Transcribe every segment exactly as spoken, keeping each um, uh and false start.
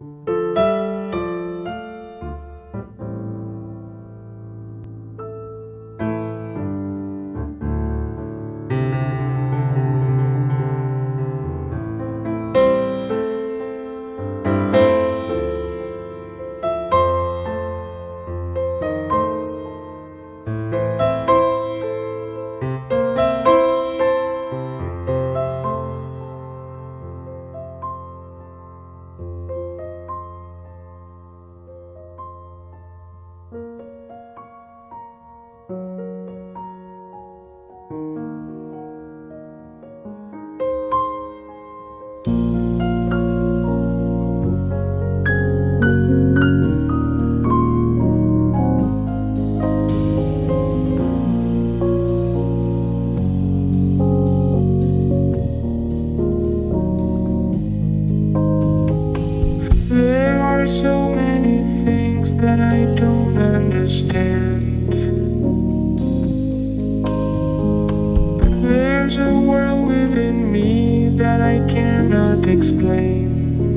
There are so many things that I don't understand. There's a world within me that I cannot explain.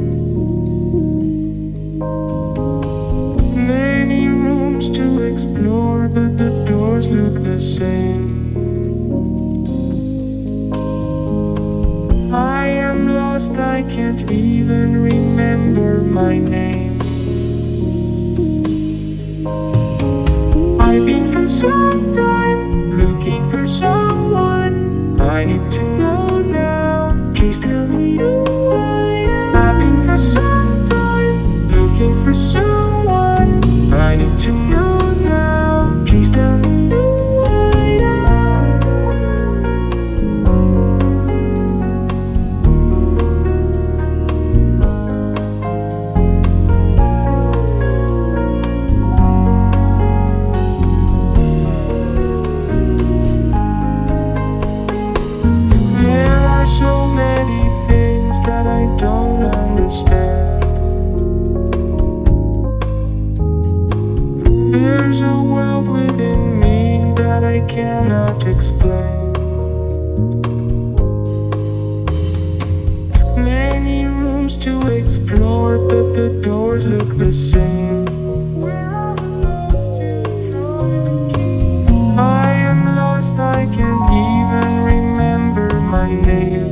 Many rooms to explore, but the doors look the same. I am lost, I can't even remember my name. I've been for some time looking for someone I need to know now. Please tell me who I am. I've been for some time looking for someone I need to know now. Please tell me who I am. There are so many things that I don't understand. There's a world within me that I cannot explain. Many rooms to explore, but the doors look the same. I am lost, I can't even remember my name.